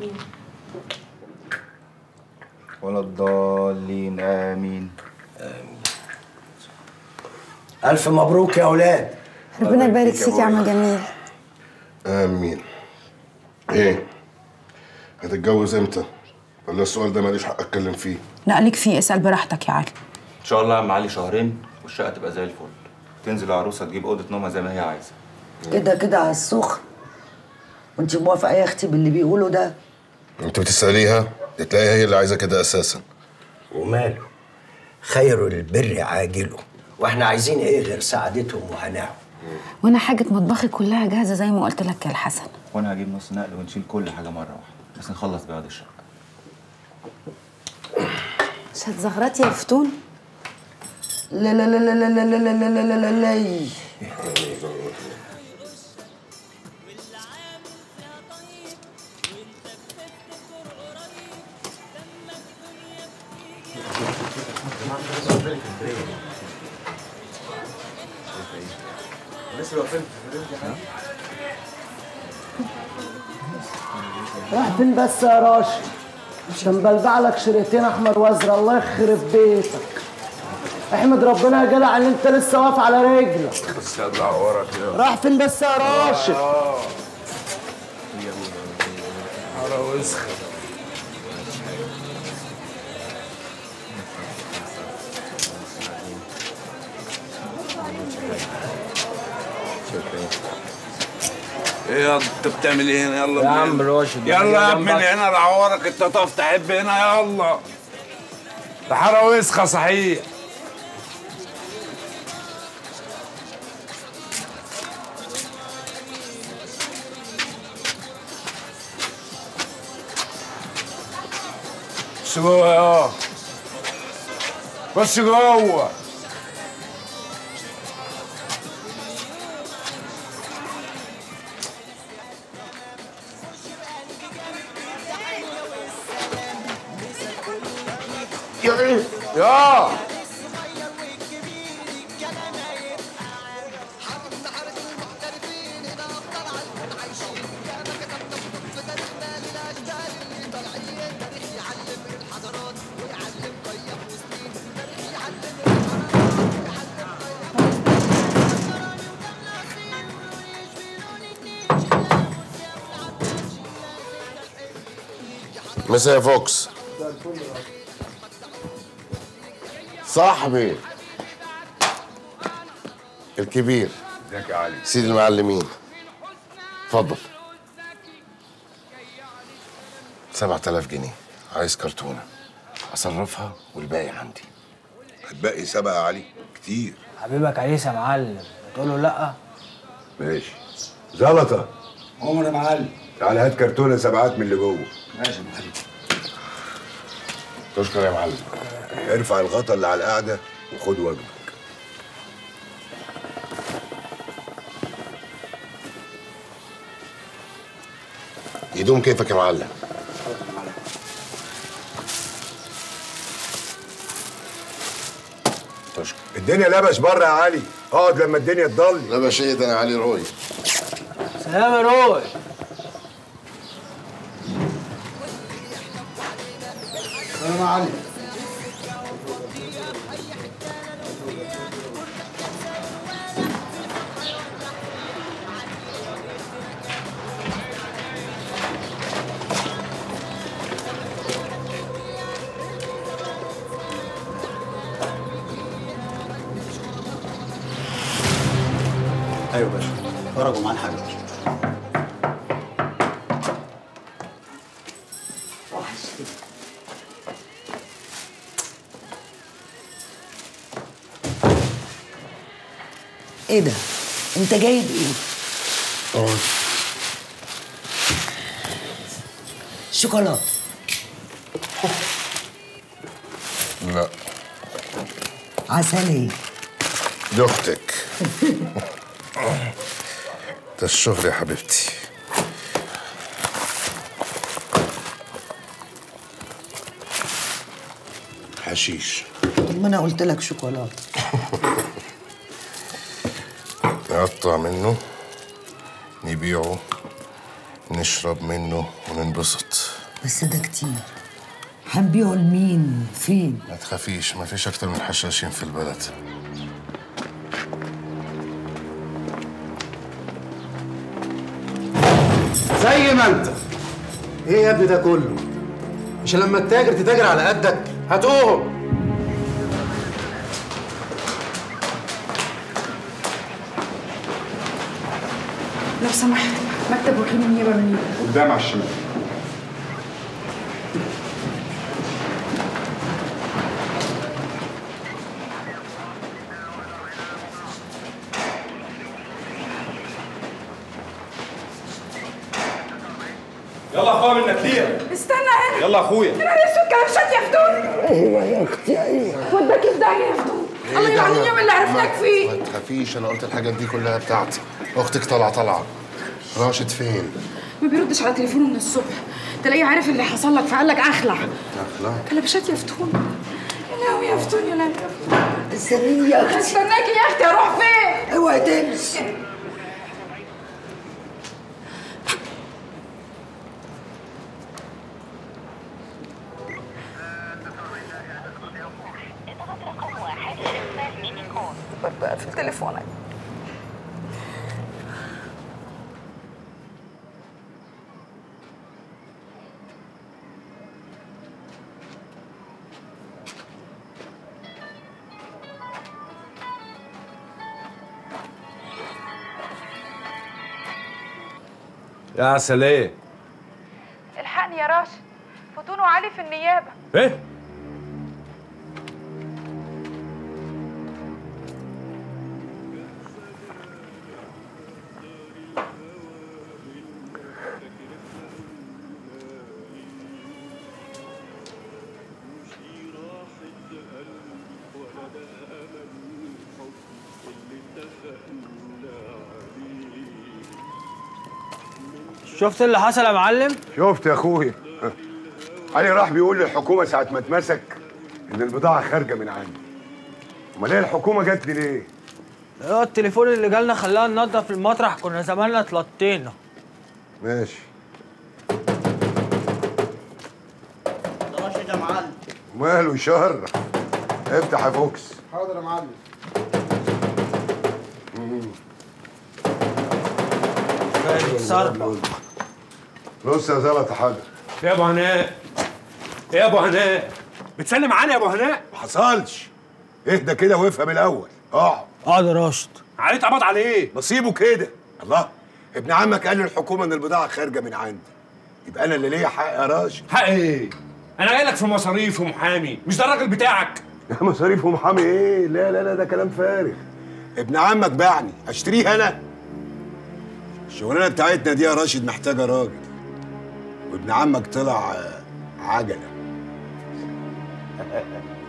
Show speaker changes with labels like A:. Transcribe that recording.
A: الرحيم.
B: ولا الضالين. آمين.
C: آمين. ألف مبروك يا أولاد.
D: ربنا يبارك فيك يا عم جميل.
E: آمين. إيه؟ هتتجوز إمتى؟ ولا السؤال ده ماليش حق أتكلم فيه؟
D: لا ليك فيه، اسأل براحتك يا علي.
B: إن شاء الله يا عم علي شهرين والشقة تبقى زي الفل. تنزل العروسة تجيب أوضة نومها زي ما هي عايزة.
F: كده كده على السخن. وأنت موافقة يا أختي باللي بيقولوا ده؟
E: أنت بتسأليها؟ تلاقيها هي اللي عايزة كده أساساً.
C: وماله؟ خير البر عاجله، واحنا عايزين ايه غير سعادتهم وهناهم.
D: وانا حاجة مطبخي كلها جاهزة زي ما قلت لك يا الحسن.
B: وأنا هجيب نص نقل ونشيل كل حاجة مرة واحدة، بس نخلص بياض الشقة.
D: مش هتزغرطي يا فتون؟
F: لا لا لا لا لا لا لا لا لا لا لا لا. راح فين بس يا راشد؟ عشان بلبع لك شريطين احمر وازرق. الله يخرب بيتك. احمد ربنا يا جدع ان انت لسه واقف على رجلك.
E: بس هطلع ورا كده.
F: راح فين بس يا راشد؟
E: على وسخ.
G: ايه يا انت بتعمل ايه هنا؟ يلا
C: يا عم راشد
G: يلا يا ابني من هنا لعورك. انت طاف تحب هنا؟ يلا ده حاره وسخه صحيح. خش جوه يا خش جوه. يا
E: مساء يا فوكس. صاحبي الكبير.
G: ازيك يا علي؟
E: سيد المعلمين. اتفضل. 7000 جنيه. عايز كرتونة أصرفها والباقي عندي.
H: هتبقي 7 يا علي؟ كتير.
I: حبيبك عريس يا معلم، تقول له لا؟
H: ماشي. زلطة.
C: عمر يا معلم.
H: تعالى هات كرتونة 7 من اللي جوه.
C: ماشي يا معلم.
E: تشكر يا معلم.
H: ارفع الغطا اللي على القعدة وخد واجبك.
E: يدوم كيفك يا معلم. تشكر.
H: الدنيا لبش بره يا علي، اقعد لما الدنيا تضل.
E: لبش ايه ده؟ انا علي روي.
I: سلام يا روي.
C: سلام يا علي.
J: ايوه باشا، خرجوا مع الحاج.
F: ايه ده؟ انت جايب ايه؟ شوكولاته.
E: لا.
F: عسلية.
E: دي اختك. ده الشغل يا حبيبتي. حشيش.
F: طب ما انا قلت لك شوكولاته.
E: نقطع منه، نبيعه، نشرب منه وننبسط.
A: بس ده كتير. هنبيعه لمين؟ فين؟
E: ما تخافيش، ما فيش اكتر من حشاشين في البلد.
J: زي ما انت. ايه يا ابني ده كله؟ مش لما التاجر تتاجر على قدك هتقوم.
D: لو سمحت مكتب وكيل النيابه منين؟
H: قدام على الشمال.
B: يلا يا اخويا منك ليه؟
K: استنى هنا.
B: يلا يا اخويا.
K: انا اسود كلبشات يا فتون.
C: ايوه يا اختي ايوه.
K: وداك في داهيه يا فتون. الله يلعن اليوم اللي عرفناك فيه.
E: ما تخافيش، انا قلت الحاجات دي كلها بتاعتي. اختك طالعه. راشد فين؟
K: ما بيردش على تليفونه من الصبح. تلاقيه عارف اللي حصل لك فقال لك اخلع. كلبشات يا فتون. يا لهوي يا فتون يا لهوي.
C: استنيني يا اختي.
K: استناكي يا اختي اروح فين؟
C: اوعي تمشي.
K: بقى في تليفونك.
G: يا عسل ايه؟
K: الحقني يا راشد، فتون وعلي في النيابه.
G: ايه؟
I: شفت اللي حصل يا معلم؟
H: شفت يا اخويا. علي راح بيقول للحكومه ساعه ما اتمسك ان البضاعه خارجه من عندي. امال ايه الحكومه جت لي ليه؟
I: التليفون اللي جالنا خلانا ننضف المطرح، كنا زماننا اتلطينا.
H: ماشي.
J: ده راشد يا معلم.
H: وماله يشهر؟ افتح يا فوكس.
J: حاضر يا معلم.
H: بص يا زلطه حاجه.
G: يا ابو هناء، يا ابو هناء، بتسلم علي يا ابو هناء؟
H: ما حصلش. اهدى كده وافهم الاول.
I: اقعد يا راشد.
G: علي اتقبض عليه.
H: نصيبه كده. الله، ابن عمك قال للحكومه ان البضاعه خارجه من عندي، يبقى انا اللي ليا حق يا راشد.
G: حق ايه؟ انا جاي لك في مصاريف ومحامي، مش ده الراجل بتاعك؟
H: يا مصاريف ومحامي ايه؟ لا لا لا، ده كلام فارغ. ابن عمك باعني، اشتريه انا؟ الشغلانه بتاعتنا دي يا راشد محتاجه راجل، وابن عمك طلع عجله.